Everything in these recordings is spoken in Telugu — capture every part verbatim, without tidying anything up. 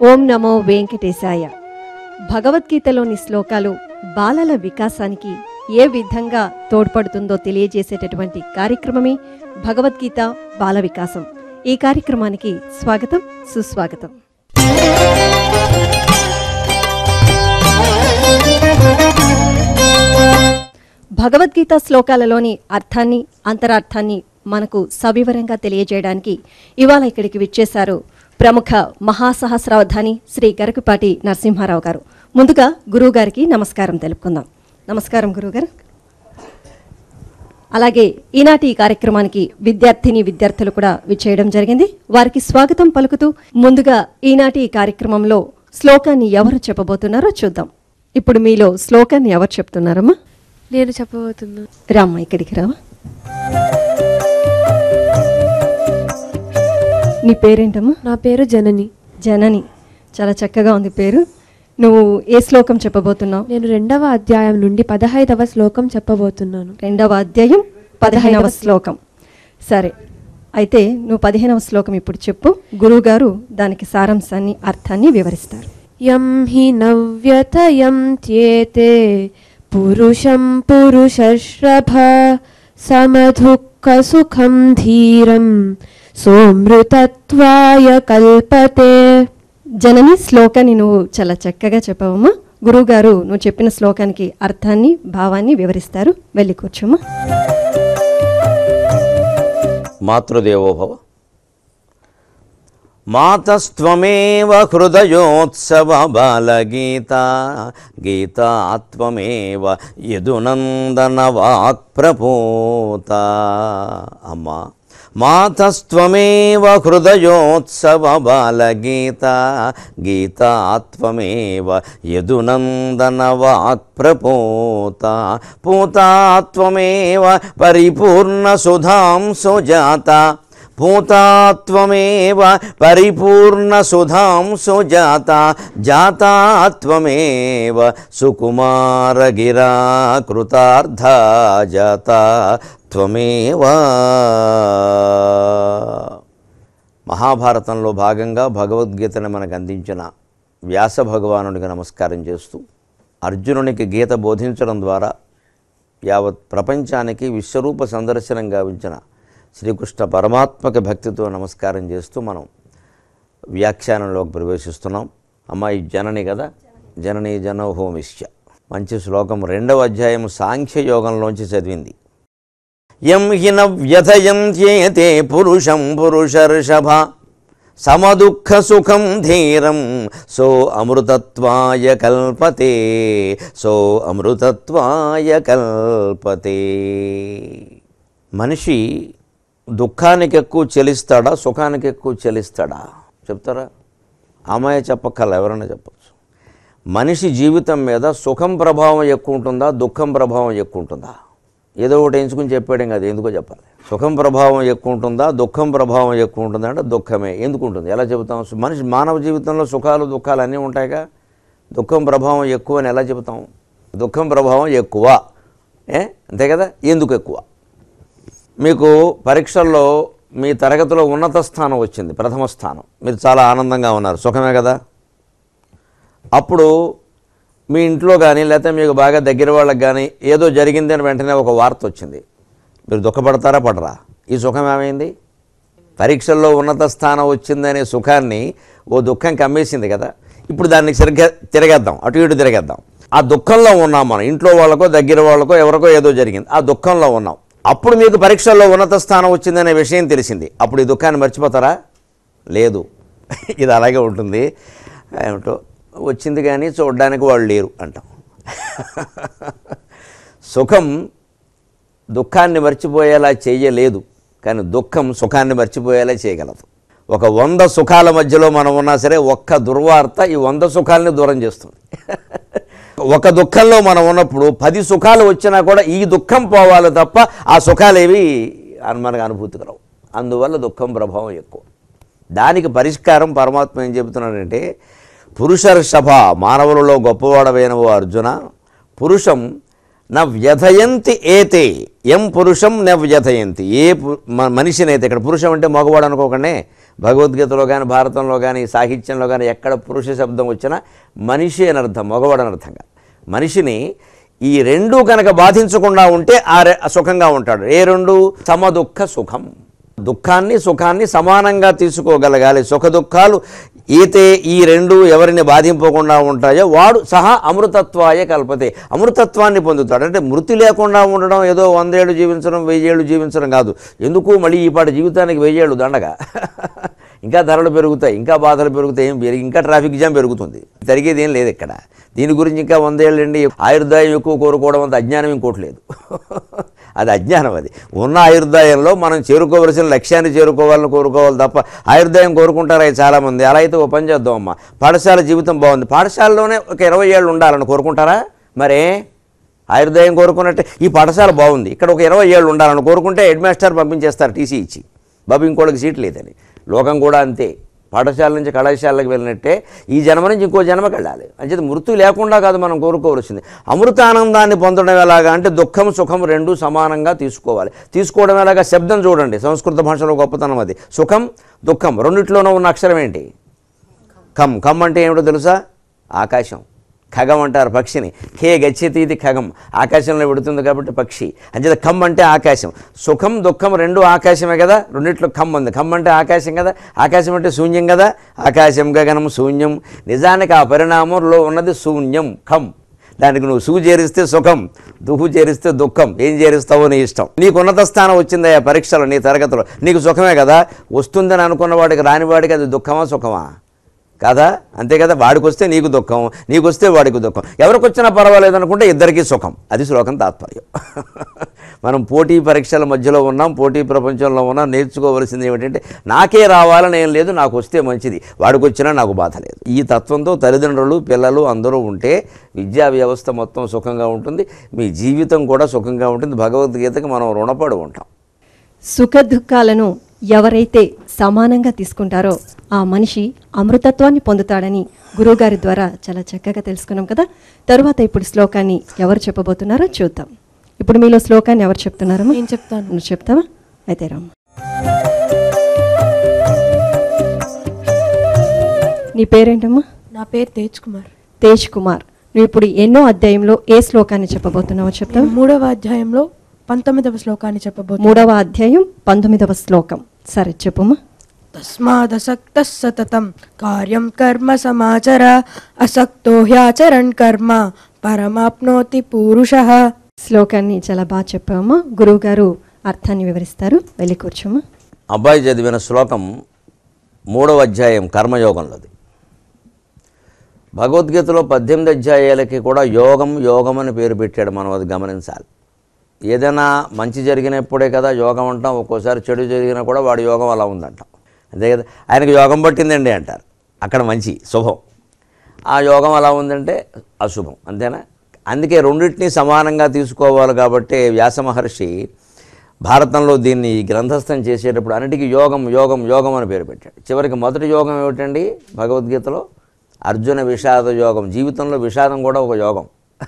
ఓం నమో వెంకటేశాయ. భగవద్గీతలోని శ్లోకాలు బాలల వికాసానికి ఏ విధంగా తోడ్పడుతుందో తెలియజేసేటటువంటి కార్యక్రమమే భగవద్గీత బాల వికాసం. ఈ కార్యక్రమానికి స్వాగతం, సుస్వాగతం. భగవద్గీత శ్లోకాలలోని అర్థాన్ని, అంతరార్థాన్ని మనకు సవివరంగా తెలియజేయడానికి ఇవాళ ఇక్కడికి విచ్చేశారు ప్రముఖ మహాసహస్రావధాని శ్రీ గరకపాటి నరసింహారావు గారు. ముందుగా గురువు గారికి నమస్కారం తెలుపుకుందాం. నమస్కారం గురువుగారు. అలాగే ఈనాటి ఈ కార్యక్రమానికి విద్యార్థిని విద్యార్థులు కూడా విచ్చేయడం జరిగింది. వారికి స్వాగతం పలుకుతూ ముందుగా ఈనాటి ఈ కార్యక్రమంలో శ్లోకాన్ని ఎవరు చెప్పబోతున్నారో చూద్దాం. ఇప్పుడు మీలో శ్లోకాన్ని ఎవరు చెప్తున్నారమ్మా? నేను చెప్పబోతున్నా. రామ్మ ఇక్కడికి రావా. నీ పేరేంటమ్మా? నా పేరు జనని. జనని, చాలా చక్కగా ఉంది పేరు. నువ్వు ఏ శ్లోకం చెప్పబోతున్నావు? నేను రెండవ అధ్యాయం నుండి పదహైదవ శ్లోకం చెప్పబోతున్నాను. రెండవ అధ్యాయం పదిహేనవ శ్లోకం. సరే, అయితే నువ్వు పదిహేనవ శ్లోకం ఇప్పుడు చెప్పు. గురువు గారు దానికి సారాంశాన్ని, అర్థాన్ని వివరిస్తారు. యం హి నవ్యతయం త్యేతే పురుషం పురుషశ్రభ సమదుఃఖ సుఖం ధీరం సోమృతత్వాయ కల్పతే. జనని, శ్లోకాన్ని నువ్వు చాలా చక్కగా చెప్పవమ్మా. గురువు గారు నువ్వు చెప్పిన శ్లోకానికి అర్థాన్ని, భావాన్ని వివరిస్తారు. వెళ్ళి కూర్చోమ్మా. మాతృదేవోభవ. మాతస్త్వమేవ హృదయోత్సవ బాలగీత గీతాత్వమేవ యదునందన వాక్ప్రపూత. అమ్మా, మాతస్త్వమేవ హృదయోత్సవ బాలగీత గీతాత్వమేవ యదునందన వాక్ప్రపూత. పూతాత్వమేవ పరిపూర్ణ సుధాం సుజాత. భూతాత్వమేవ పరిపూర్ణ సుధాం సుజాత. జాతాత్వమేవ సుకుమారగిరా కృతార్థ జాత త్వమేవ. మహాభారతంలో భాగంగా భగవద్గీతను మనకు అందించిన వ్యాస భగవానుడికి నమస్కారం చేస్తూ, అర్జునునికి గీత బోధించడం ద్వారా యావత్ ప్రపంచానికి విశ్వరూప సందర్శనం గావించిన శ్రీకృష్ణ పరమాత్మకి భక్తితో నమస్కారం చేస్తూ మనం వ్యాఖ్యానంలోకి ప్రవేశిస్తున్నాం. అమ్మాయి జనని కదా, జనని జనోహోమిష్య. మంచి శ్లోకం. రెండవ అధ్యాయం సాంఖ్యయోగంలోంచి చదివింది. యం హిన వ్యథయంత్యేతే పురుషం పురుషర్షభ సమదుఃఖ సుఖం ధీరం సో అమృతత్వాయ కల్పతే. సో అమృతత్వాయ కల్పతే. మనిషి దుఃఖానికి ఎక్కువ చెలిస్తాడా, సుఖానికి ఎక్కువ చెలిస్తాడా చెప్తారా? అమ్మాయి చెప్పక్కల, ఎవరైనా చెప్పచ్చు. మనిషి జీవితం మీద సుఖం ప్రభావం ఎక్కువ ఉంటుందా, దుఃఖం ప్రభావం ఎక్కువ ఉంటుందా? ఏదో ఒకటి ఎంచుకుని చెప్పాడేం కదా, ఎందుకో చెప్పాలి. సుఖం ప్రభావం ఎక్కువ ఉంటుందా, దుఃఖం ప్రభావం ఎక్కువ ఉంటుందా అంటే దుఃఖమే. ఎందుకు ఉంటుంది, ఎలా చెబుతాం? మనిషి మానవ జీవితంలో సుఖాలు దుఃఖాలు అన్నీ ఉంటాయిగా. దుఃఖం ప్రభావం ఎక్కువ అని ఎలా చెబుతాం? దుఃఖం ప్రభావం ఎక్కువ, ఏ అంతే కదా. ఎందుకు ఎక్కువ? మీకు పరీక్షల్లో మీ తరగతిలో ఉన్నత స్థానం వచ్చింది, ప్రథమ స్థానం. మీరు చాలా ఆనందంగా ఉన్నారు, సుఖమే కదా. అప్పుడు మీ ఇంట్లో కానీ లేకపోతే మీకు బాగా దగ్గర వాళ్ళకి కానీ ఏదో జరిగింది అని వెంటనే ఒక వార్త వచ్చింది. మీరు దుఃఖపడతారా, పడరా? ఈ సుఖం ఏమైంది? పరీక్షల్లో ఉన్నత స్థానం వచ్చిందనే సుఖాన్ని ఓ దుఃఖం కమ్మేసింది కదా. ఇప్పుడు దాన్ని సరిగ్గా తిరగేద్దాం, అటు ఇటు తిరగేద్దాం. ఆ దుఃఖంలో ఉన్నాం మనం. ఇంట్లో వాళ్ళకో దగ్గర వాళ్ళకో ఎవరికో ఏదో జరిగింది, ఆ దుఃఖంలో ఉన్నాం. అప్పుడు మీకు పరీక్షల్లో ఉన్నత స్థానం వచ్చిందనే విషయం తెలిసింది. అప్పుడు ఈ దుఃఖాన్ని మర్చిపోతారా? లేదు. ఇది అలాగే ఉంటుంది. ఏమిటో వచ్చింది కానీ చూడడానికి వాళ్ళు లేరు అంటాం. సుఖం దుఃఖాన్ని మర్చిపోయేలా చేయలేదు, కానీ దుఃఖం సుఖాన్ని మర్చిపోయేలా చేయగలదు. ఒక వంద సుఖాల మధ్యలో మనం ఉన్నా సరే ఒక్క దుర్వార్త ఈ వంద సుఖాలని దూరం చేస్తుంది. ఒక దుఃఖంలో మనం ఉన్నప్పుడు పది సుఖాలు వచ్చినా కూడా ఈ దుఃఖం పోవాలి తప్ప ఆ సుఖాలేవి మనకు అనుభూతి కలవు. అందువల్ల దుఃఖం ప్రభావం ఎక్కువ. దానికి పరిష్కారం పరమాత్మ ఏం చెబుతున్నాడంటే, పురుషర్షభ, మానవులలో గొప్పవాడవైనవో అర్జున, పురుషం న వ్యథయంతి ఏతే. ఎం పురుషం న వ్యథయంతి. ఏ మనిషినైతే, ఇక్కడ పురుషం అంటే మగవాడు అనుకోకండి, భగవద్గీతలో కానీ భారతంలో కానీ సాహిత్యంలో కానీ ఎక్కడ పురుష శబ్దం వచ్చినా మనిషి అని అర్థం, మగవాడు అని అర్థం కాదు. మనిషిని ఈ రెండు కనుక బాధించకుండా ఉంటే ఆ సుఖంగా ఉంటాడు. ఏ రెండు? సమ దుఃఖ సుఖం. దుఃఖాన్ని సుఖాన్ని సమానంగా తీసుకోగలగాలి. సుఖ దుఃఖాలు ఈతే ఈ రెండు ఎవరిని బాధింపకుండా ఉంటాయో వాడు సహా అమృతత్వాయ కల్పతే, అమృతత్వాన్ని పొందుతాడు. అంటే మృతి లేకుండా ఉండడం, ఏదో వందేళ్ళు జీవించడం వెయ్యేళ్ళు జీవించడం కాదు. ఎందుకు మళ్ళీ ఈ పాటి జీవితానికి వెయ్యేళ్ళు దండగా, ఇంకా ధరలు పెరుగుతాయి, ఇంకా బాధలు పెరుగుతాయి, ఏం పెరిగి ఇంకా ట్రాఫిక్ జామ్ పెరుగుతుంది. జరిగేది ఏం లేదు ఇక్కడ. దీని గురించి ఇంకా వందేళ్ళండి ఆయుర్దాయం ఎక్కువ కోరుకోవడం అంత అజ్ఞానం ఇంకోటి లేదు. అది అజ్ఞానం. అది ఉన్న ఆయుర్దాయంలో మనం చేరుకోవలసిన లక్ష్యాన్ని చేరుకోవాలని కోరుకోవాలి తప్ప ఆయుర్దాయం కోరుకుంటారా చాలామంది. అలా అయితే ఓ పని చేద్దాం అమ్మ, పాఠశాల జీవితం బాగుంది, పాఠశాలలోనే ఒక ఇరవై ఏళ్ళు ఉండాలని కోరుకుంటారా? మరే ఆయుర్దాయం కోరుకున్నట్టే ఈ పాఠశాల బాగుంది, ఇక్కడ ఒక ఇరవై ఏళ్ళు ఉండాలని కోరుకుంటే హెడ్ మాస్టర్ పంపించేస్తారు టీసీ ఇచ్చి, బాబు ఇంకోళ్ళకి సీట్ లేదని. లోకం కూడా అంతే. పాఠశాల నుంచి కళాశాలకు వెళ్ళినట్టే ఈ జన్మ నుంచి ఇంకో జన్మకి వెళ్ళాలి. అంచేది మృత్యు లేకుండా కాదు మనం కోరుకోవలసింది. అమృతానందాన్ని పొందడం ఎలాగా అంటే దుఃఖం సుఖం రెండు సమానంగా తీసుకోవాలి. తీసుకోవడం ఎలాగా? శబ్దం చూడండి, సంస్కృత భాషలో గొప్పతనం అది. సుఖం దుఃఖం రెండిట్లోనూ ఉన్న అక్షరం ఏంటి? ఖం. ఖం అంటే ఏమిటో తెలుసా? ఆకాశం. ఖగం అంటారు పక్షిని. ఖే గచ్చతి ఇది ఖగం, ఆకాశంలో పెడుతుంది కాబట్టి పక్షి. అంచేత ఖం అంటే ఆకాశం. సుఖం దుఃఖం రెండు ఆకాశమే కదా, రెండిట్లో ఖం ఉంది. ఖం అంటే ఆకాశం కదా, ఆకాశం అంటే శూన్యం కదా. ఆకాశం గగనం శూన్యం. నిజానికి ఆ పరిణామంలో ఉన్నది శూన్యం, ఖం. దానికి నువ్వు సు చేరిస్తే సుఖం, దుహు చేరిస్తే దుఃఖం. ఏం చేరిస్తావో నీ ఇష్టం. నీకు ఉన్నత స్థానం వచ్చిందయ్యా పరీక్షలో, నీ తరగతిలో, నీకు సుఖమే కదా. వస్తుందని అనుకున్న వాడికి రానివాడికి అది దుఃఖమా సుఖమా? కదా, అంతే కదా. వాడికి వస్తే నీకు దుఃఖం, నీకు వస్తే వాడికి దుఃఖం. ఎవరికి వచ్చినా పర్వాలేదు అనుకుంటే ఇద్దరికీ సుఖం. అది శ్లోకం తాత్పర్యం. మనం పోటీ పరీక్షల మధ్యలో ఉన్నాం, పోటీ ప్రపంచంలో ఉన్నాం. నేర్చుకోవలసింది ఏమిటంటే నాకే రావాలని ఏం లేదు, నాకు వస్తే మంచిది, వాడికి వచ్చినా నాకు బాధ లేదు. ఈ తత్వంతో తల్లిదండ్రులు పిల్లలు అందరూ ఉంటే విద్యా వ్యవస్థ మొత్తం సుఖంగా ఉంటుంది, మీ జీవితం కూడా సుఖంగా ఉంటుంది. భగవద్గీతకి మనం రుణపడి ఉంటాం. సుఖ దుఃఖాలను ఎవరైతే సమానంగా తీసుకుంటారో ఆ మనిషి అమృతత్వాన్ని పొందుతాడని గురువుగారి ద్వారా చాలా చక్కగా తెలుసుకున్నాం కదా. తరువాత ఇప్పుడు శ్లోకాన్ని ఎవరు చెప్పబోతున్నారో చూద్దాం. ఇప్పుడు మీలో శ్లోకాన్ని ఎవరు చెప్తున్నారమ్మా? నేను చెప్తాను. నువ్వు చెప్తావా? అయితే రామ్మ. నీ పేరేంటమ్మా? నా పేరు తేజ్ కుమార్. తేజ్ కుమార్, నువ్వు ఇప్పుడు ఎన్నో అధ్యాయంలో ఏ శ్లోకాన్ని చెప్పబోతున్నావో చెప్తావా? మూడవ అధ్యాయంలో పంతొమ్మిదవ శ్లోకాన్ని చెప్పబోతున్నాను. మూడవ అధ్యాయం పంతొమ్మిదవ శ్లోకం. సరే చెప్పమ్మా. తస్మాదసక్తః సతతం కార్యం కర్మ సమాచర అసక్తో హ్యాచరన్ కర్మ పరమాప్నోతి పురుషః. శ్లోకాన్ని చాలా బాగా చెప్పామమ్మా. గురువు గారు అర్థాన్ని వివరిస్తారు, వెళ్ళి కూర్చోమ్మా. అబ్బాయి చదివిన శ్లోకం మూడవ అధ్యాయం కర్మయోగంలోది. భగవద్గీతలో పద్దెనిమిది అధ్యాయాలకి కూడా యోగం యోగం అని పేరు పెట్టాడు. మనం అది గమనించాలి. ఏదైనా మంచి జరిగినప్పుడే కదా యోగం అంటాం, ఒక్కోసారి చెడు జరిగినా కూడా వాడి యోగం అలా ఉందంటాం, అంతే కదా. ఆయనకు యోగం పట్టిందండి అంటారు, అక్కడ మంచి శుభం. ఆ యోగం అలా ఉందంటే అశుభం, అంతేనా. అందుకే రెండింటినీ సమానంగా తీసుకోవాలి. కాబట్టి వ్యాస మహర్షి భారతంలో దీన్ని గ్రంథస్థం చేసేటప్పుడు అన్నిటికీ యోగం యోగం యోగం అని పేరు పెట్టాడు. చివరికి మొదటి యోగం ఏమిటండి భగవద్గీతలో? అర్జున విషాద యోగం. జీవితంలో విషాదం కూడా ఒక యోగం.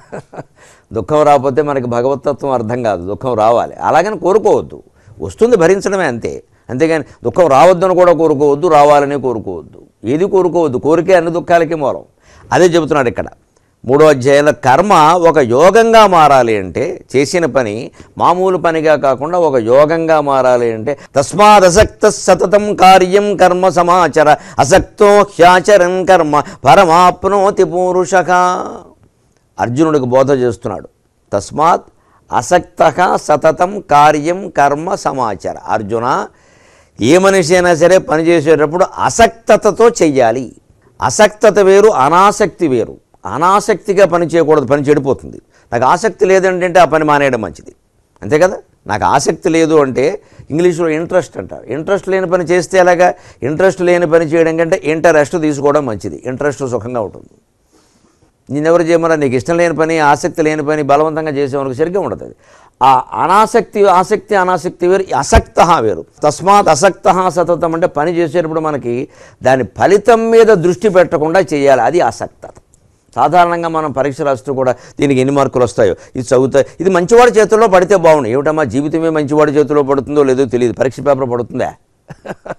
దుఃఖం రాకపోతే మనకి భగవతత్వం అర్థం కాదు. దుఃఖం రావాలి, అలాగని కోరుకోవద్దు, వస్తుంది భరించడమే అంతే. అంతేగాని దుఃఖం రావద్దని కూడా కోరుకోవద్దు, రావాలని కోరుకోవద్దు, ఏది కోరుకోవద్దు. కోరికే అన్ని దుఃఖాలకి మూలం. అదే చెబుతున్నాడు ఇక్కడ మూడో అధ్యాయంలో. కర్మ ఒక యోగంగా మారాలి అంటే, చేసిన పని మామూలు పనిగా కాకుండా ఒక యోగంగా మారాలి అంటే తస్మాదసక్త సతతం కార్యం కర్మ సమాచర అసక్తో హ్యాచరన్ కర్మ పరమాప్నోతి పురుషః. అర్జునుడికి బోధ చేస్తున్నాడు. తస్మాత్ అసక్తః సతతం కార్యం కర్మ సమాచర. అర్జున, ఏ మనిషి అయినా సరే పని చేసేటప్పుడు అసక్తతతో చెయ్యాలి. అసక్తత వేరు, అనాసక్తి వేరు. అనాసక్తిగా పని చేయకూడదు, పని చెడిపోతుంది. నాకు ఆసక్తి లేదంటే ఆ పని మానేయడం మంచిది, అంతే కదా. నాకు ఆసక్తి లేదు అంటే ఇంగ్లీష్లో ఇంట్రెస్ట్ అంటారు. ఇంట్రెస్ట్ లేని పని చేస్తే ఎలాగా? ఇంట్రెస్ట్ లేని పని చేయడం కంటే ఇంటరెస్ట్ తీసుకోవడం మంచిది. ఇంట్రెస్ట్ సుఖంగా ఉంటుంది. నేనెవరు చేయమన్నా? నీకు ఇష్టం లేని పని, ఆసక్తి లేని పని బలవంతంగా చేసేవానికి సరిగ్గా ఉండదు. అది ఆ అనాసక్తి, ఆసక్తి అనాసక్తి వేరు, అసక్త వేరు. తస్మాత్ అసక్త సతతం అంటే పని చేసేటప్పుడు మనకి దాని ఫలితం మీద దృష్టి పెట్టకుండా చేయాలి, అది ఆసక్తత. సాధారణంగా మనం పరీక్ష రాస్తూ కూడా దీనికి ఎన్ని మార్కులు వస్తాయో, ఇది చదువుతాయి, ఇది మంచివాడి చేతుల్లో పడితే బాగుండు. ఏమిటమ్మా జీవితమే మంచివాడి చేతిలో పడుతుందో లేదో తెలియదు, పరీక్ష పేపర్ పడుతుందా?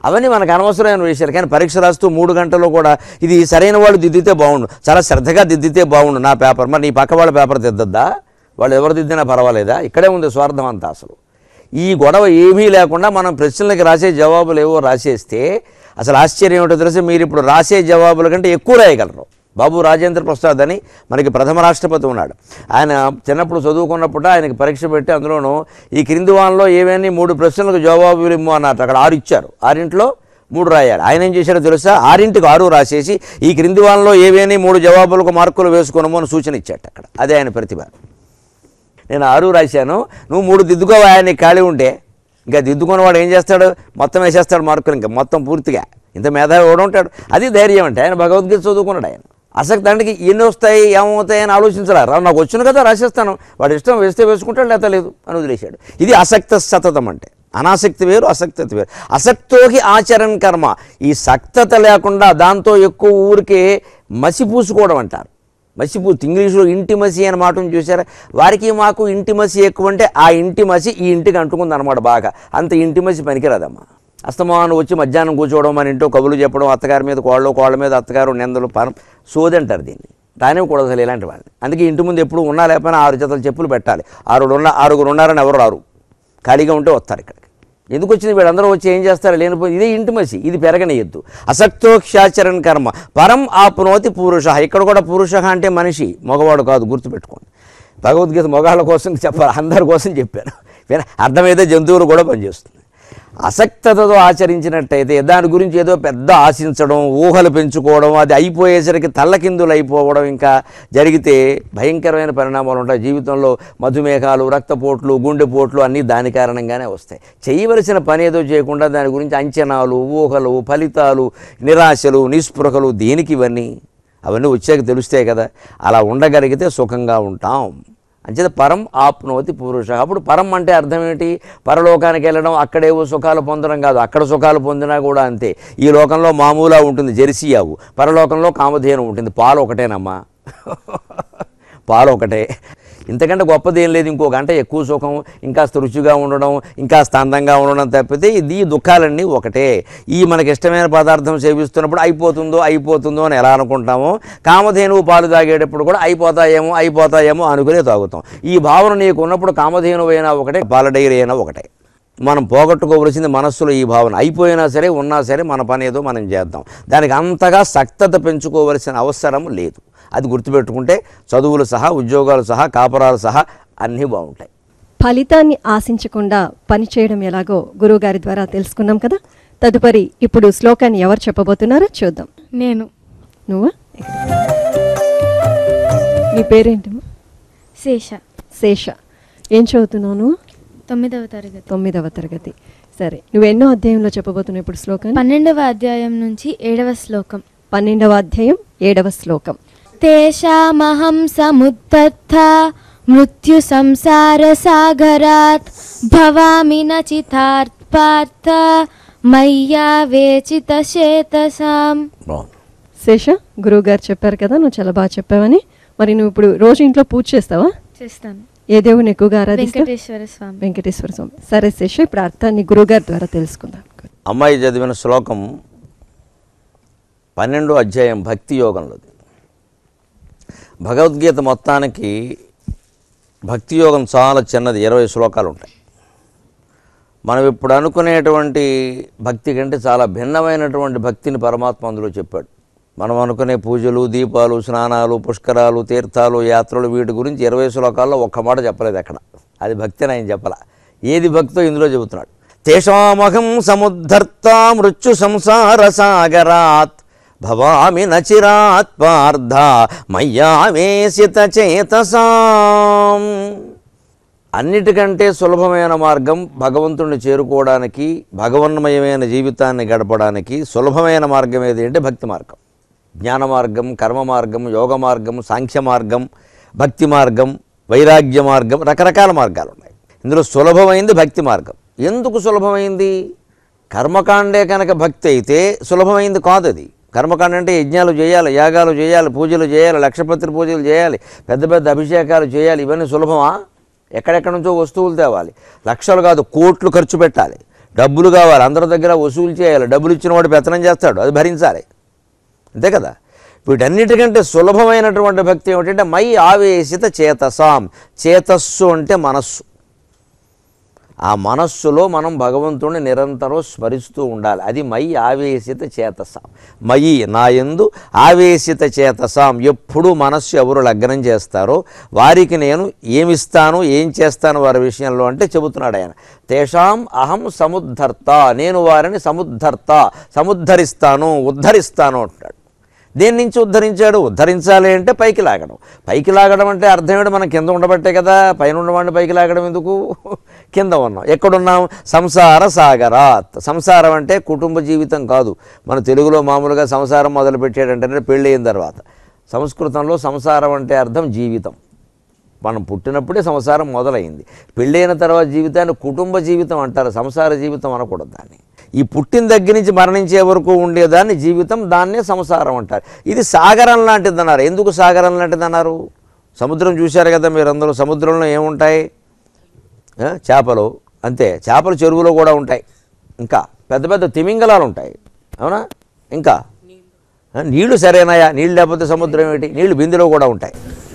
అవన్నీ మనకు అనవసరమైన విషయాలు. కానీ పరీక్ష రాస్తూ మూడు గంటల్లో కూడా ఇది సరైన వాళ్ళు దిద్దితే బాగుండు, చాలా శ్రద్ధగా దిద్దితే బాగుండు నా పేపర్, మరి నీ పక్క వాళ్ళ పేపర్ దిద్దద్దా, వాళ్ళు ఎవరు దిద్దినా పర్వాలేదా? ఇక్కడే ఉంది స్వార్థం అంతా. అసలు ఈ గొడవ ఏమీ లేకుండా మనం ప్రశ్నలకి రాసే జవాబులు ఏవో రాసేస్తే అసలు ఆశ్చర్యం ఏమిటో తెలిసి మీరు ఇప్పుడు రాసే జవాబుల కంటే ఎక్కువ రాయగలరు. బాబు రాజేంద్ర ప్రసాద్ అని మనకి ప్రథమ రాష్ట్రపతి ఉన్నాడు. ఆయన చిన్నప్పుడు చదువుకున్నప్పుడు ఆయనకి పరీక్ష పెట్టి అందులోనూ ఈ క్రింది వానలో ఏవన్నీ మూడు ప్రశ్నలకు జవాబులు ఇమ్ము అన్నట్టు అక్కడ ఆరు ఇచ్చారు, ఆరింట్లో మూడు రాయాలి. ఆయన ఏం చేశాడో తెలుసా, ఆరింటికి ఆరు రాసేసి ఈ క్రింది వానలో ఏవేని మూడు జవాబులకు మార్కులు వేసుకున్నామో అని సూచన ఇచ్చాడు అక్కడ. అదే ఆయన ప్రతిభ. నేను ఆరు రాశాను, నువ్వు మూడు దిద్దుకోవా, నీకు ఖాళీ ఉంటే. ఇంకా దిద్దుకున్న వాడు ఏం చేస్తాడు, మొత్తం వేసేస్తాడు మార్కులు, ఇంకా మొత్తం పూర్తిగా. ఇంత మేధావి ఎవడు ఉంటాడు? అది ధైర్యం అంటే. ఆయన భగవద్గీత చదువుకున్నాడు. ఆయన అసలు దానికి ఎన్ని వస్తాయి ఏమవుతాయి అని ఆలోచించరా, నాకు వచ్చిన కదా రాసేస్తాను, వాడు ఇష్టం వేస్తే వేసుకుంటాడు లేత లేదు అని వదిలేశాడు. ఇది అసక్త సతతం అంటే. అనాసక్తి వేరు, అసక్తత వేరు. అసక్తోకి ఆచరణ కర్మ. ఈ సక్తత లేకుండా దాంతో ఎక్కువ ఊరికే మసి పూసుకోవడం అంటారు. మసిపూర్తి ఇంగ్లీషులో ఇంటిమసి అని మాటను చూసారా, వారికి మాకు ఇంటిమసి ఎక్కువ అంటే ఆ ఇంటిమసి ఈ ఇంటికి అంటుకుంది అనమాట బాగా. అంత ఇంటిమసి పనికిరాదమ్మా. అస్తమానం వచ్చి మధ్యాహ్నం కూర్చోవడం, మన ఇంట్లో కబులు చెప్పడం, అత్తగారి మీద కోళ్ళు, కోళ్ళ మీద అత్తగారు, నిందలు, పరం సోది అంటారు దీన్ని. రానివ్వకూడదు అసలు ఇలాంటి వాళ్ళని. అందుకే ఇంటి ముందు ఎప్పుడు ఉన్నా లేకపోయినా ఆరు జతలు చెప్పులు పెట్టాలి. ఆరుగురు ఉన్న ఆరుగురు ఉన్నారని ఎవరు రారు, ఖాళీగా ఉంటే వస్తారు ఇక్కడికి. ఎందుకు వచ్చింది వీళ్ళందరూ వచ్చి ఏం చేస్తారు లేనిపోయి, ఇదే ఇంటిమసి, ఇది పెరగనియద్దు. అసక్తోక్షాచరణ కర్మ పరం ఆప్నోతి పురుష. ఇక్కడ కూడా పురుష అంటే మనిషి, మగవాడు కాదు, గుర్తుపెట్టుకోండి. భగవద్గీత మగాళ్ళ కోసం చెప్పాలి, అందరి కోసం చెప్పాను. అర్థమైతే జంతువులు కూడా పనిచేస్తుంది. అసక్తతతో ఆచరించినట్టయితే దాని గురించి ఏదో పెద్ద ఆశించడం, ఊహలు పెంచుకోవడం, అది అయిపోయేసరికి తల్లకిందులు అయిపోవడం ఇంకా జరిగితే భయంకరమైన పరిణామాలు ఉంటాయి జీవితంలో. మధుమేహాలు, రక్తపోట్లు, గుండెపోట్లు అన్నీ దాని కారణంగానే వస్తాయి. చేయవలసిన పని ఏదో చేయకుండా దాని గురించి అంచనాలు, ఊహలు, ఫలితాలు, నిరాశలు, నిస్పృహలు, దేనికి ఇవన్నీ? అవన్నీ వచ్చాక తెలుస్తాయి కదా. అలా ఉండగలిగితే సుఖంగా ఉంటాం. అంచేత పరం ఆప్నోతి పురుష. అప్పుడు పరం అంటే అర్థం ఏంటి? పరలోకానికి వెళ్ళడం, అక్కడేవో సుఖాలు పొందడం కాదు. అక్కడ సుఖాలు పొందినా కూడా అంతే. ఈ లోకంలో మామూలా ఉంటుంది జెర్సీ ఆవు, పరలోకంలో కామధేను ఉంటుంది. పాలు ఒకటేనమ్మా, పాలు ఒకటే. ఇంతకంటే గొప్పది ఏం లేదు. ఇంకో గంట ఎక్కువ సుఖం, ఇంకాస్త రుచిగా ఉండడం, ఇంకాస్త అందంగా ఉండడం తప్పితే ఇది దుఃఖాలన్నీ ఒకటే. ఈ మనకి ఇష్టమైన పదార్థం సేవిస్తున్నప్పుడు అయిపోతుందో అయిపోతుందో అని ఎలా అనుకుంటామో, కామధేనువు పాలు తాగేటప్పుడు కూడా అయిపోతాయేమో అయిపోతాయేమో అనుకునే తాగుతాం. ఈ భావన నీకు ఉన్నప్పుడు కామధేనువు అయినా ఒకటే, పాల డైరీ అయినా ఒకటే. మనం పోగొట్టుకోవలసింది మనస్సులో ఈ భావన. అయిపోయినా సరే ఉన్నా సరే మన పని ఏదో మనం చేద్దాం. దానికి అంతగా సక్తత పెంచుకోవలసిన అవసరం లేదు. అది గుర్తుపెట్టుకుంటే చదువులు సహా, ఉద్యోగాలు సహా, కాపరాలు సహా అన్నీ బాగుంటాయి. ఫలితాన్ని ఆశించకుండా పనిచేయడం ఎలాగో గురువుగారి ద్వారా తెలుసుకున్నాం కదా. తదుపరి ఇప్పుడు శ్లోకాన్ని ఎవరు చెప్పబోతున్నారో చూద్దాం. నేను. నువ్వా? నీ పేరేంటమ్మా? శేష. శేష. ఏం చదువుతున్నావు నువ్వు? తొమ్మిదవ తరగతి. తొమ్మిదవ తరగతి. సరే, నువ్వు ఎన్నో అధ్యాయంలో చెప్పబోతున్నావు ఇప్పుడు శ్లోకం? పన్నెండవ అధ్యాయం నుంచి ఏడవ శ్లోకం. పన్నెండవ అధ్యాయం ఏడవ శ్లోకం. తేషామహం సముద్ధత్త మృత్యు సంసార సాగరాత్ భవామి నచితార్థ పార్థ మయ్యా వేచిత చేతసాం. శేష, గురువు గారు చెప్పారు కదా నువ్వు చాలా బాగా చెప్పావని. మరి నువ్వు ఇప్పుడు రోజు ఇంట్లో పూజ చేస్తావా? చేస్తాను. ఏ దేవుని ఎక్కువగా ఆరాధిస్తావు? వెంకటేశ్వర స్వామి. వెంకటేశ్వర స్వామి. సరే శేష, ఇప్పుడు అర్థాన్ని గురువుగారి ద్వారా తెలుసుకుందాం. అమ్మాయి చదివిన శ్లోకం పన్నెండో అధ్యాయం భక్తి యోగంలోది. భగవద్గీత మొత్తానికి భక్తి యోగం చాలా చిన్నది, ఇరవై శ్లోకాలు ఉంటాయి. మనం ఇప్పుడు అనుకునేటువంటి భక్తి కంటే చాలా భిన్నమైనటువంటి భక్తిని పరమాత్మ అందులో చెప్పాడు. మనం అనుకునే పూజలు, దీపాలు, స్నానాలు, పుష్కరాలు, తీర్థాలు, యాత్రలు, వీటి గురించి ఇరవై శ్లోకాల్లో ఒక్క మాట చెప్పలేదు అక్కడ. అది భక్తి అని ఆయన చెప్పాల. ఏది భక్తో ఇందులో చెబుతున్నాడు. తేషామహం సముద్ధర్త మృత్యు సంసార సాగరాత్ భవామి నచిరాత్ పార్థ మయ్యావేశిత చేతసాం. అన్నిటికంటే సులభమైన మార్గం భగవంతుడిని చేరుకోవడానికి, భగవన్మయమైన జీవితాన్ని గడపడానికి సులభమైన మార్గం ఏది అంటే భక్తి మార్గం. జ్ఞాన మార్గం, కర్మ మార్గం, యోగ మార్గం, సాంఖ్య మార్గం, భక్తి మార్గం, వైరాగ్య మార్గం, రకరకాల మార్గాలు ఉన్నాయి. ఇందులో సులభమైంది భక్తి మార్గం. ఎందుకు సులభమైంది? కర్మకాండే కనుక భక్తి అయితే సులభమైంది కాదు. అది కర్మకాండ అంటే యజ్ఞాలు చేయాలి, యాగాలు చేయాలి, పూజలు చేయాలి, లక్షపత్రి పూజలు చేయాలి, పెద్ద పెద్ద అభిషేకాలు చేయాలి. ఇవన్నీ సులభమా? ఎక్కడెక్కడి నుంచో వస్తువులు తేవాలి, లక్షలు కాదు కోట్లు ఖర్చు పెట్టాలి, డబ్బులు కావాలి, అందరి దగ్గర వసూలు చేయాలి, డబ్బులు ఇచ్చిన వాడు పెత్తనం చేస్తాడు, అది భరించాలి, అంతే కదా. వీటన్నిటికంటే సులభమైనటువంటి భక్తి ఏమిటంటే మై ఆవేశిత చేతసాం. చేతస్సు అంటే మనస్సు. ఆ మనస్సులో మనం భగవంతుడిని నిరంతరం స్మరిస్తూ ఉండాలి. అది మై ఆవేశిత చేతసాం. మయి నా యందు ఆవేశిత చేతసాం. ఎప్పుడూ మనస్సు ఎవరు లగ్నం చేస్తారో వారికి నేను ఏమిస్తాను, ఏం చేస్తాను వారి విషయంలో అంటే చెబుతున్నాడు ఆయన. తేషాం అహం సముద్ధర్త, నేను వారిని సముద్ధర్త, సముద్ధరిస్తాను, ఉద్ధరిస్తాను అంటున్నాడు. దేని నుంచి ఉద్ధరించాడు? ఉద్ధరించాలి అంటే పైకి లాగడం. పైకి లాగడం అంటే అర్థం ఏంటి? మనం కింద ఉండబట్టే కదా, పైన ఉన్నవాడిని పైకి లాగడం ఎందుకు? కింద ఉన్నాం. ఎక్కడున్నాం? సంసార సాగరాత్. సంసారం అంటే కుటుంబ జీవితం కాదు. మన తెలుగులో మామూలుగా సంసారం మొదలు పెట్టాడంటే పెళ్ళి అయిన తర్వాత. సంస్కృతంలో సంసారం అంటే అర్థం జీవితం. మనం పుట్టినప్పుడే సంసారం మొదలైంది. పెళ్ళైన తర్వాత జీవితాన్ని కుటుంబ జీవితం అంటారు, సంసార జీవితం అనకూడదు దాన్ని. ఈ పుట్టిన దగ్గర నుంచి మరణించే వరకు ఉండేదాన్ని జీవితం, దాన్నే సంసారం అంటారు. ఇది సాగరం లాంటిది అన్నారు. ఎందుకు సాగరం లాంటిది అన్నారు? సముద్రం చూశారు కదా మీరందరూ. సముద్రంలో ఏముంటాయి? చేపలు, అంతే. చేపలు చెరువులో కూడా ఉంటాయి. ఇంకా పెద్ద పెద్ద తిమింగలాలు ఉంటాయి, అవునా? ఇంకా నీళ్లు సరేనాయా? నీళ్ళు లేకపోతే సముద్రం ఏమిటి? నీళ్లు బిందులో కూడా ఉంటాయి.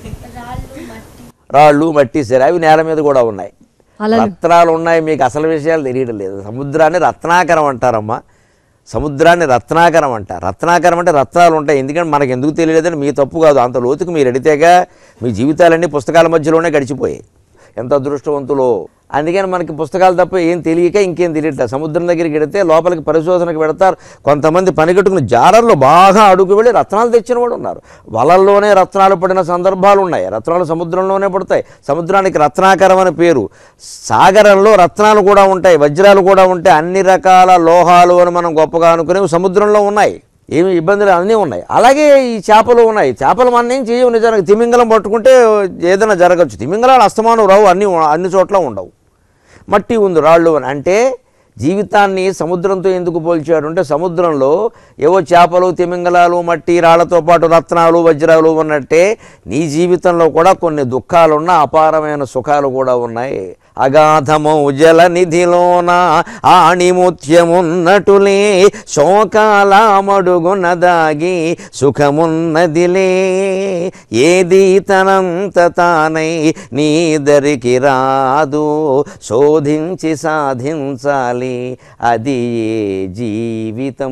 రాళ్ళు మట్టి సరే, అవి నేల మీద కూడా ఉన్నాయి. రత్నాలు ఉన్నాయి. మీకు అసలు విషయాలు తెలియడం లేదు. సముద్రాన్ని రత్నాకరం అంటారమ్మా. సముద్రాన్ని రత్నాకరం అంటారు. రత్నాకరం అంటే రత్నాలు ఉంటాయి. ఎందుకంటే మనకు ఎందుకు తెలియలేదని మీ తప్పు కాదు. అంత లోతుకు మీరు అడితేగా మీ జీవితాలన్నీ పుస్తకాల మధ్యలోనే గడిచిపోయాయి. ఎంత అదృష్టవంతులో. అందుకని మనకి పుస్తకాలు తప్ప ఏం తెలియక ఇంకేం తెలియట్లేదు. సముద్రం దగ్గరికి వెడితే లోపలికి పరిశోధనకు పెడతారు. కొంతమంది పనిగట్టుకుని జారల్లో బాగా అడుగు వెళ్ళి రత్నాలు తెచ్చిన వాడు ఉన్నారు. వలల్లోనే రత్నాలు పడిన సందర్భాలు ఉన్నాయి. రత్నాలు సముద్రంలోనే పడతాయి. సముద్రానికి రత్నాకరం అని పేరు. సాగరంలో రత్నాలు కూడా ఉంటాయి, వజ్రాలు కూడా ఉంటాయి. అన్ని రకాల లోహాలు అని మనం గొప్పగా అనుకునేవి సముద్రంలో ఉన్నాయి. ఏమి ఇబ్బందులు అన్నీ ఉన్నాయి. అలాగే ఈ చేపలు ఉన్నాయి. చేపలు మనం ఏం చేయవు. నిజానికి తిమింగలం పట్టుకుంటే ఏదైనా జరగచ్చు. తిమింగలాలు అస్తమానం రావు, అన్ని అన్ని చోట్ల ఉండవు. మట్టి ఉంది, రాళ్ళు అంటే జీవితాన్ని సముద్రంతో ఎందుకు పోల్చాడు అంటే సముద్రంలో ఏవో చేపలు, తిమింగలాలు, మట్టి, రాళ్లతో పాటు రత్నాలు, వజ్రాలు ఉన్నట్టే నీ జీవితంలో కూడా కొన్ని దుఃఖాలున్న అపారమైన సుఖాలు కూడా ఉన్నాయి. అగాధమౌ జల నిధిలోన ఆణిముత్యమున్నటులే శోకాల మడుగున దాగి సుఖమున్నదిలే. ఏది తనంత తానై నీ దరికి రాదు, శోధించి సాధించాలి, అది ఏ జీవితం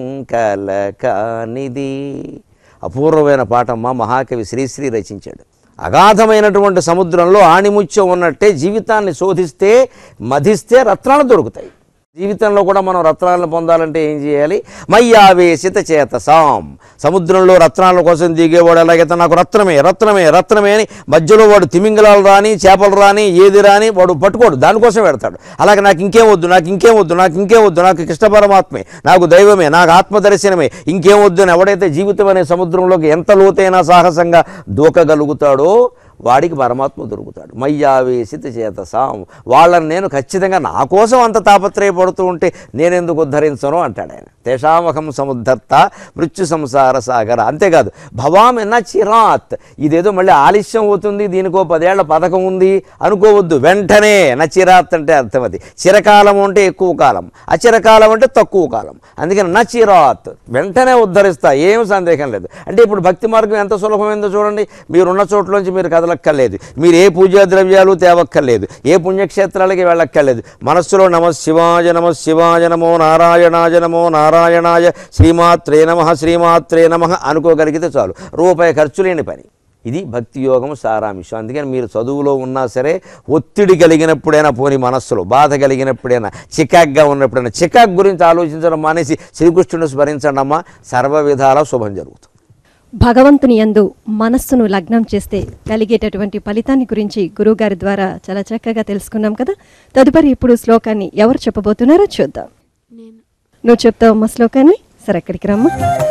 కలకానిది. అపూర్వమైన పాటమ్మ మహాకవి శ్రీశ్రీ రచించాడు. అగాధమైనటువంటి సముద్రంలో ఆణిముత్యం ఉన్నట్టే జీవితాన్ని శోధిస్తే మధిస్తే రత్నాలు దొరుకుతాయి. జీవితంలో కూడా మనం రత్నాలను పొందాలంటే ఏం చేయాలి? మయ్యావేశిత చేతసాం. సముద్రంలో రత్నాల కోసం దిగేవాడు ఎలాగైతే నాకు రత్నమే రత్నమే రత్నమే అని మధ్యలో వాడు తిమింగలాలు రాని, చేపలు రాని, ఏది రాని వాడు పట్టుకోడు, దానికోసం పెడతాడు. అలాగే నాకు ఇంకేం వద్దు, నాకు ఇంకేం వద్దు, నాకు ఇంకేం వద్దు, నాకు కృష్ణ పరమాత్మే, నాకు దైవమే, నాకు ఆత్మదర్శనమే, ఇంకేం వద్దు అని ఎవడైతే జీవితం అనే సముద్రంలోకి ఎంత లోతైనా సాహసంగా దూకగలుగుతాడో వాడికి పరమాత్మ దొరుకుతాడు. మయ్యావేశిత చేతసాం. వాళ్ళని నేను ఖచ్చితంగా నా కోసం అంత తాపత్రయపడుతూ ఉంటే నేనెందుకు ఉద్ధరించను అంటాడు ఆయన. తేషామహం సముద్ధర్త మృత్యు సంసార సాగర. అంతేకాదు భవామి న చిరాత్. ఇదేదో మళ్ళీ ఆలస్యం అవుతుంది, దీనికో పదేళ్ల పథకం ఉంది అనుకోవద్దు. వెంటనే న చిరాత్ అంటే అర్థం అది. చిరకాలం అంటే ఎక్కువ కాలం, అచిరకాలం అంటే తక్కువ కాలం. అందుకని న చిరాత్, వెంటనే ఉద్ధరిస్తా, ఏం సందేహం లేదు. అంటే ఇప్పుడు భక్తి మార్గం ఎంత సులభమైందో చూడండి. మీరున్న చోట్లోంచి మీరు కదలక్కర్లేదు, మీరు ఏ పూజా ద్రవ్యాలు తేవక్కర్లేదు, ఏ పుణ్యక్షేత్రాలకి వెళ్ళక్కర్లేదు. మనస్సులో నమ శివాయ నమ శివాయ నమో నారాయణాయ నమో నారాయణాయ శ్రీమాత్రే నమః శ్రీమాత్రే నమః అనుకోగలిగితే చాలు. రూపాయి ఖర్చు లేని పని. ఇది భక్తి యోగం సారాంశం. అందుకని మీరు చదువులో ఉన్నా సరే ఒత్తిడి కలిగినప్పుడైనా, పోని మనస్సులో బాధ కలిగినప్పుడైనా, చికాక్గా ఉన్నప్పుడైనా చికాక్ గురించి ఆలోచించడం మానేసి శ్రీకృష్ణుని స్మరించండి అమ్మా, సర్వ విధాల శుభం జరుగుతుంది. భగవంతుని యందు మనస్సును లగ్నం చేస్తే కలిగేటటువంటి ఫలితాన్ని గురించి గురువుగారి ద్వారా చాలా చక్కగా తెలుసుకున్నాం కదా. తదుపరి ఇప్పుడు శ్లోకాన్ని ఎవరు చెప్పబోతున్నారో చూద్దాం. నువ్వు చెప్తావమ్మా శ్లోకాన్ని. సరే, అక్కడికి రమ్మా.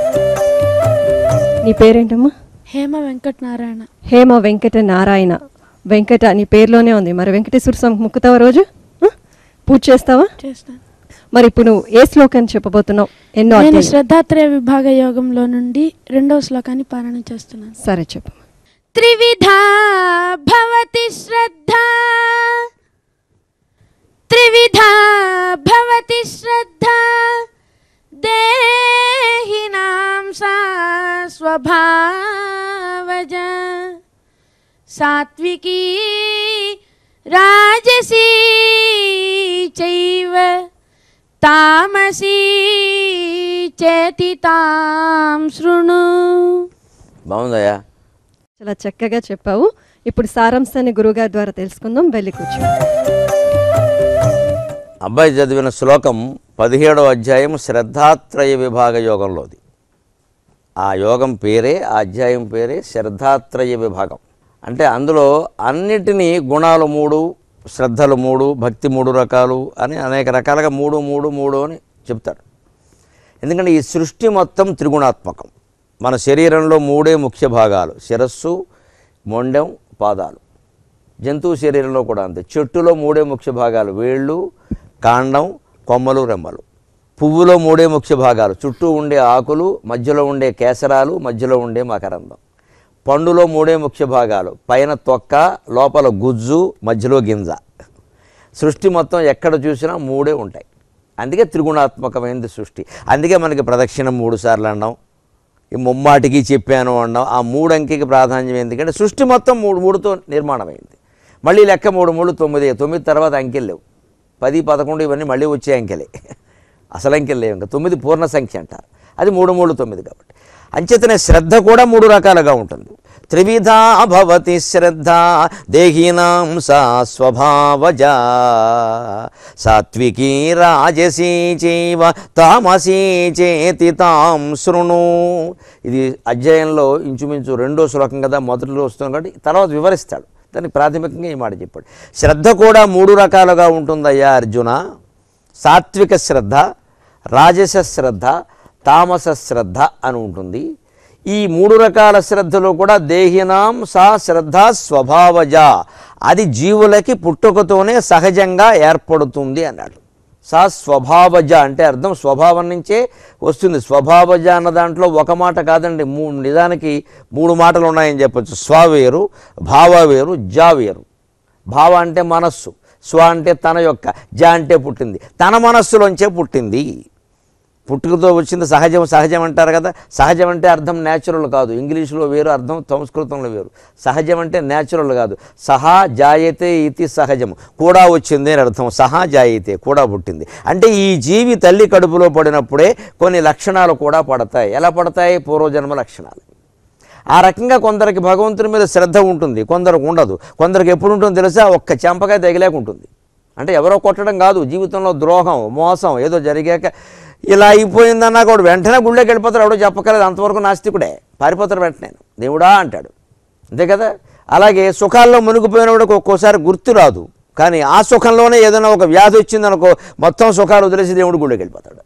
నీ పేరేంటమ్మా? హేమ వెంకట నారాయణ. హేమ వెంకట నారాయణ. వెంకట నీ పేరులోనే ఉంది. మరి వెంకటేశ్వర స్వామికి ముక్కుతావా? రోజు పూజ చేస్తావా? చేస్తాను. మరి ఇప్పుడు నువ్వు ఏ శ్లోకాన్ని చెప్పబోతున్నావు? ఎన్నో నేను శ్రద్ధాత్రయ విభాగ యోగంలో నుండి రెండవ శ్లోకాన్ని పారాయణ చేస్తున్నాను. సరే చెప్పు. త్రివిధా భవతి శ్రద్ధా, త్రివిధా భవతి శ్రద్ధ దేహినాం సా స్వభావజ సాత్వికీ రాజసీ చైవ తామసీ చేతి తాం శృణు. బాగుందయ్యా, చాలా చక్కగా చెప్పావు. ఇప్పుడు సారాంశాన్ని గురువుగారి ద్వారా తెలుసుకుందాం. వెళ్ళి కూర్చో. అబ్బాయి చదివిన శ్లోకం పదిహేడవ అధ్యాయం శ్రద్ధాత్రయ విభాగ యోగంలోది. ఆ యోగం పేరే, ఆ అధ్యాయం పేరే శ్రద్ధాత్రయ విభాగం. అంటే అందులో అన్నిటినీ గుణాలు మూడు, శ్రద్ధలు మూడు, భక్తి మూడు రకాలు అని అనేక రకాలుగా మూడు మూడు మూడు అని చెప్తాడు. ఎందుకంటే ఈ సృష్టి మొత్తం త్రిగుణాత్మకం. మన శరీరంలో మూడే ముఖ్య భాగాలు, శిరస్సు, మొండెం, పాదాలు. జంతువు శరీరంలో కూడా అంతే. చెట్టులో మూడే ముఖ్య భాగాలు, వేళ్ళు, కాండం, కొమ్మలు, రెమ్మలు. పువ్వులో మూడే ముఖ్య భాగాలు, చుట్టూ ఉండే ఆకులు, మధ్యలో ఉండే కేసరాలు, మధ్యలో ఉండే మకరందం. పండులో మూడే ముఖ్య భాగాలు, పైన తొక్క, లోపల గుజ్జు, మధ్యలో గింజ. సృష్టి మొత్తం ఎక్కడ చూసినా మూడే ఉంటాయి. అందుకే త్రిగుణాత్మకమైనది సృష్టి. అందుకే మనకి ప్రదక్షిణం మూడు సార్లు అన్నాం, ఈ ముమ్మాటికి చెప్పాను అన్నాం. ఆ మూడు అంకెకి ప్రాధాన్యం ఎందుకంటే సృష్టి మొత్తం మూడు మూడుతో నిర్మాణమైంది. మళ్ళీ లెక్క మూడు మూడు తొమ్మిది, తొమ్మిది తర్వాత అంకెలు లేవు. పది పదకొండు ఇవన్నీ మళ్ళీ వచ్చే అంకెలే, అసలు అంకెలు లేవు. ఇంకా తొమ్మిది పూర్ణ సంఖ్య అంటారు, అది మూడు మూడు తొమ్మిది. కాబట్టి అంచేతనే శ్రద్ధ కూడా మూడు రకాలుగా ఉంటుంది. త్రివిధా భవతి శ్రద్ధ దేహినాం సా స్వభావజా సాత్వికీ రాజసీ చైవ తామసీ చేతి తాం శృణు. ఇది అధ్యాయంలో ఇంచుమించు రెండో శ్లోకం కదా, మొదటిలో వస్తుంది కాబట్టి తర్వాత వివరిస్తాడు. దానికి ప్రాథమికంగా ఈ మాట చెప్పాడు. శ్రద్ధ కూడా మూడు రకాలుగా ఉంటుందయ్యా అర్జున. సాత్విక శ్రద్ధ, రాజస శ్రద్ధ, తామస శ్రద్ధ అని ఉంటుంది. ఈ మూడు రకాల శ్రద్ధలో కూడా దేహినాం సా శ్రద్ధ స్వభావజ, అది జీవులకి పుట్టుకతోనే సహజంగా ఏర్పడుతుంది అన్నాడు. సా స్వభావజ అంటే అర్థం స్వభావం నుంచే వస్తుంది. స్వభావజ అన్న దాంట్లో ఒక మాట కాదండి, మూ నిజానికి మూడు మాటలు ఉన్నాయని చెప్పచ్చు. స్వ వేరు, భావ వేరు, జా వేరు. భావ అంటే మనస్సు, స్వ అంటే తన యొక్క, జ అంటే పుట్టింది. తన మనస్సులోంచే పుట్టింది. పుట్టుకతో వచ్చింది సహజం. సహజం అంటారు కదా, సహజం అంటే అర్థం న్యాచురల్ కాదు. ఇంగ్లీషులో వేరు అర్థం, సంస్కృతంలో వేరు. సహజం అంటే న్యాచురల్ కాదు. సహా జాయతే ఇది సహజం, కూడా వచ్చింది అని అర్థం. సహా జాయతే, కూడా పుట్టింది. అంటే ఈ జీవి తల్లి కడుపులో పడినప్పుడే కొన్ని లక్షణాలు కూడా పడతాయి. ఎలా పడతాయి? పూర్వజన్మ లక్షణాలు. ఆ రకంగా కొందరికి భగవంతుని మీద శ్రద్ధ ఉంటుంది, కొందరికి ఉండదు. కొందరికి ఎప్పుడు ఉంటుందో తెలుసా? ఒక్క చెంపకాయ తగిలేకుంటుంది. అంటే ఎవరో కొట్టడం కాదు, జీవితంలో ద్రోహం, మోసం ఏదో జరిగాక ఇలా అయిపోయిందన్నా కూడా వెంటనే గుళ్ళోకి వెళ్ళిపోతారు. ఎవడో చెప్పకలేదు, అంతవరకు నాస్తికుడే, పారిపోతారు వెంటనే. దేవుడా అంటాడు, అంతే కదా. అలాగే సుఖాల్లో మునిగిపోయినప్పుడు ఒక్కోసారి గుర్తు రాదు, కానీ ఆ సుఖంలోనే ఏదైనా ఒక వ్యాధి వచ్చిందనుకో మొత్తం సుఖాలు వదిలేసి దేవుడు గుళ్ళోకి వెళ్ళిపోతాడు.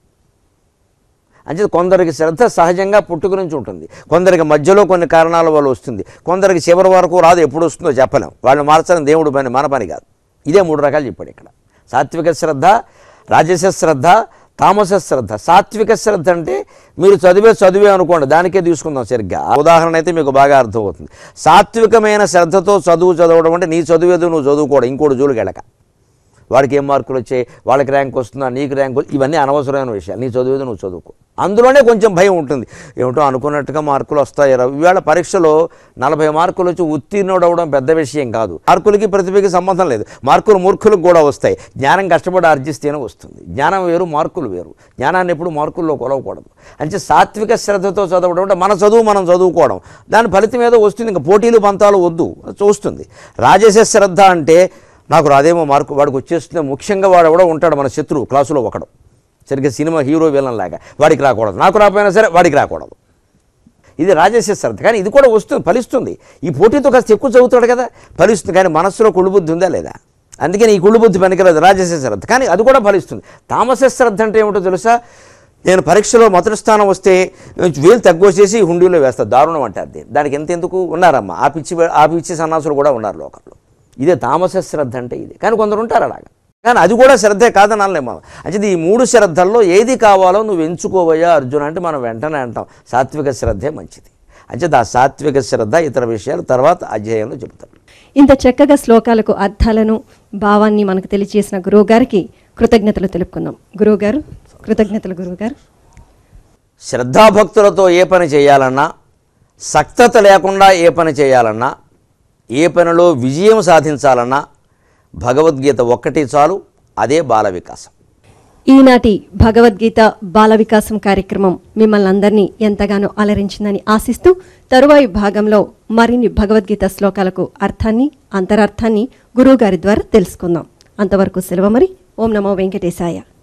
అంటే కొందరికి శ్రద్ధ సహజంగా పుట్టుక నుంచి ఉంటుంది, కొందరికి మధ్యలో కొన్ని కారణాల వల్ల వస్తుంది, కొందరికి చివరి వరకు రాదు. ఎప్పుడు వస్తుందో చెప్పలేం. వాళ్ళని మార్చడం దేవుడు పని, మన పని కాదు. ఇదే మూడు రకాలు చెప్పాడు ఇక్కడ. సాత్విక శ్రద్ధ, రాజస శ్రద్ధ, తామస శ్రద్ధ. సాత్విక శ్రద్ధ అంటే మీరు చదివే చదివే అనుకోండి, దానికే తీసుకుందాం సరిగ్గా. ఉదాహరణ అయితే మీకు బాగా అర్థమవుతుంది. సాత్వికమైన శ్రద్ధతో చదువు చదవడం అంటే నీ చదివేదో నువ్వు చదువుకోవడం, ఇంకోటి జోలికి వెళ్ళక. వాడికి ఏం మార్కులు వచ్చాయి, వాళ్ళకి ర్యాంక్ వస్తుందా, నీకు ర్యాంకు, ఇవన్నీ అనవసరమైన విషయాలు. నీ చదివేదో నువ్వు చదువుకో. అందులోనే కొంచెం భయం ఉంటుంది. ఏమిటో అనుకున్నట్టుగా మార్కులు వస్తాయి. ఇవాళ పరీక్షలో నలభై మార్కులు వచ్చి ఉత్తీర్ణుడు అవ్వడం పెద్ద విషయం కాదు. మార్కులకి ప్రతిభకి సంబంధం లేదు. మార్కులు మూర్ఖులకు కూడా వస్తాయి. జ్ఞానం కష్టపడి ఆర్జిస్తేనే వస్తుంది. జ్ఞానం వేరు, మార్కులు వేరు. జ్ఞానాన్ని ఎప్పుడు మార్కుల్లో కొలవకూడదు. అంటే సాత్విక శ్రద్ధతో చదవడం అంటే మన చదువు మనం చదువుకోవడం, దాని ఫలితం ఏదో వస్తుంది. ఇంకా పోటీలు పంతాలు వద్దు, చూస్తుంది. రాజస శ్రద్ధ అంటే నాకు రాదేమో మార్కు, వాడికి వచ్చేస్తుంది. ముఖ్యంగా వాడు ఎవడో ఉంటాడు మన శత్రువు క్లాసులో ఒకడు, సరిగ్గా సినిమా హీరో విలన్ లాగా, వాడికి రాకూడదు. నాకు రాకపోయినా సరే వాడికి రాకూడదు. ఇది రాజస శ్రద్ధ. కానీ ఇది కూడా వస్తుంది, ఫలిస్తుంది. ఈ పోటీతో కాస్త ఎక్కువ చదువుతాడు కదా, ఫలిస్తుంది. కానీ మనస్సులో కుళ్ళుబుద్ధి ఉందా లేదా? అందుకని ఈ కుళ్ళుబుద్ధి పనికిరాదు, రాజస శ్రద్ధ. కానీ అది కూడా ఫలిస్తుంది. తామస శ్రద్ధ అంటే ఏమిటో తెలుసా? నేను పరీక్షలో మొదటి స్థానం వస్తే వేలు తగ్గొచ్చేసి హుండీలో వేస్తాను, దారుణం అంటారు దీన్ని. దానికి ఎంత ఎందుకు ఉన్నారమ్మా, ఆ పిచ్చి ఆ పిచ్చి సన్నాసులు కూడా ఉన్నారు లోకంలో. ఇదే తామస శ్రద్ధ అంటే ఇది. కానీ కొందరు ఉంటారు అలాగా. కానీ అది కూడా శ్రద్ధే కాదని అనలేము. అంటే ఈ మూడు శ్రద్ధల్లో ఏది కావాలో నువ్వు ఎంచుకోవయ్యా అర్జున అంటే మనం వెంటనే అంటాం సాత్విక శ్రద్ధే మంచిది. అంటే ఆ సాత్విక శ్రద్ధ ఇతర విషయాలు తర్వాత అధ్యాయంలో చెబుతారు. ఇంత చక్కగా శ్లోకాలకు అర్థాలను, భావాన్ని మనకు తెలియజేసిన గురువు గారికి కృతజ్ఞతలు తెలుపుకుందాం. గురువుగారు, కృతజ్ఞతలు గురువుగారు. శ్రద్ధాభక్తులతో ఏ పని చేయాలన్నా, సక్తత లేకుండా ఏ పని చేయాలన్నా, ఏ పనిలో విజయం సాధించాలన్నా భగవద్గీత ఒక్కటి చాలు, అదే బాల వికాసం. ఈనాటి భగవద్గీత బాల వికాసం కార్యక్రమం మిమ్మల్ని అందరినీ ఎంతగానో అలరించిందని ఆశిస్తూ తరువాయి భాగంలో మరిన్ని భగవద్గీత శ్లోకాలకు అర్థాన్ని, అంతరార్థాన్ని గురువుగారి ద్వారా తెలుసుకుందాం. అంతవరకు సెలవు మరి. ఓం నమో వెంకటేశాయ.